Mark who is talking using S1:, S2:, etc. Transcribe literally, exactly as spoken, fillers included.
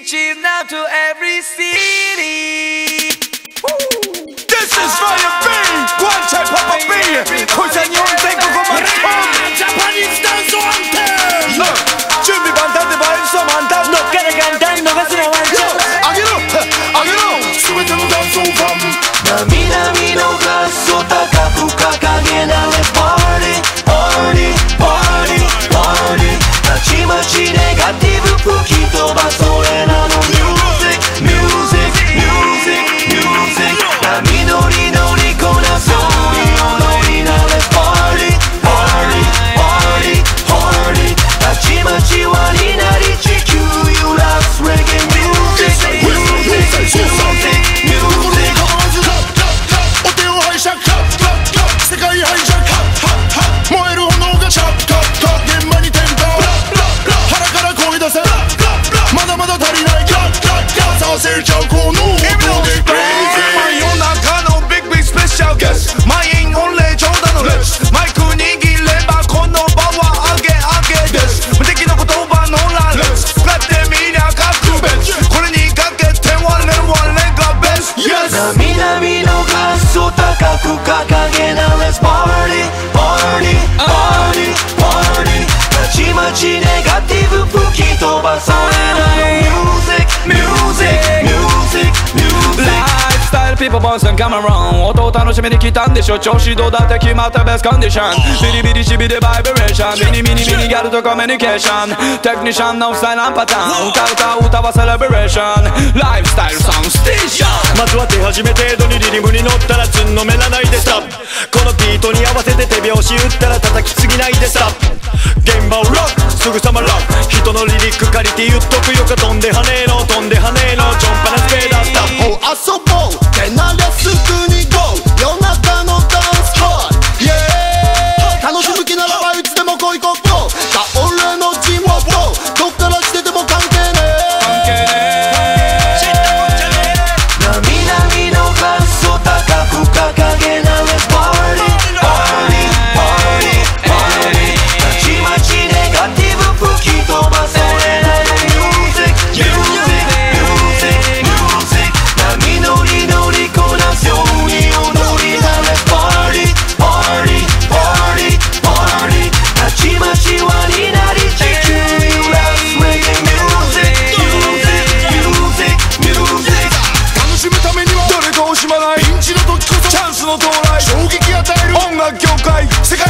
S1: reaching out to every city.
S2: This is Fire B! One time Papa B! 고산 영생국어만
S3: Japanese dance anthem!
S2: 준비 반탄 내 발성 한탄
S3: 너 가라간다 너가 쓰러완전
S2: 아기로! 아기로!
S3: 스웨덴 댄스 홈
S1: 涙見のガスを高く掲げなれ Party Party Party Party たちまちネガティブ吹き飛ばそれなの Music Music Music Music 波乗り乗りこなそう踊りなれ Party Party Party Party たちまち輪になり地球揺らす Reggae Music Music Music Music 世界ハイジャック燃える炎がチャッカッカ現場に転倒腹から声出せまだまだ足りないさせちゃうこの音で Crazy
S2: 真夜中のビッグビッグスペシャルゲスト満員御礼長蛇の列マイク握ればこの場は上げ上げです無敵の言葉の羅列使ってみりゃ各別これにかけて我々がベスト Yes
S1: 涙みのガスを高く掲げな Let's party party party party たちまちネガティブ吹き飛ばされない Music music music music
S4: Lifestyle people boys and come around 音を楽しみに来たんでしょ調子どうだって決まったベストコンディションビリビリしびれバイブレーションミニミニミニギャルとコミュニケーションテクニシャンのスタイルパターン歌歌歌はセレブレーションライフスタイルサウンステーション
S3: まずは手始め程度にリリムに乗ったらつんのめらないでストップこのビートに合わせて手拍子打ったら叩きすぎないでストップ現場をロックすぐさまロック人のリリック借りて言っとくよか飛んで跳ねの飛んで跳ねのちょんぱなスペーダースタップ
S5: 遊ぼう手慣れすぐに GO 夜中のダンスホール Yeah 楽しむ気ならばいつでも来いここが俺のチームをどっからしてても関係ねえ
S4: 関係ね
S1: え涙みのガスを高く掲げな Let's party party party party たちまちネガティブ吹き飛ばそれなの Music music music music 波乗り乗りこなすように踊りな Let's party party party party たちまち輪になり地球揺らす Reggae music music music music
S2: 楽しむためにはどれか惜しまないピンチの時こそチャンスの到来衝撃与える音楽業界世界